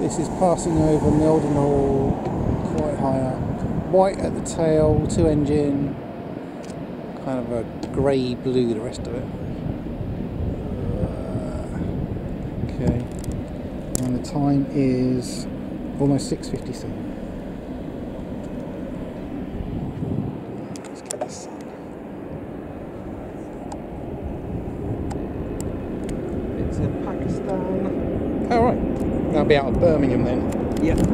This is passing over Mildenhall, quite high up. White at the tail, 2 engine, kind of a grey blue the rest of it. Okay, and the time is almost 6:57. Let's get this sun. It's in Pakistan. Oh right, that'll be out of Birmingham then. Yep.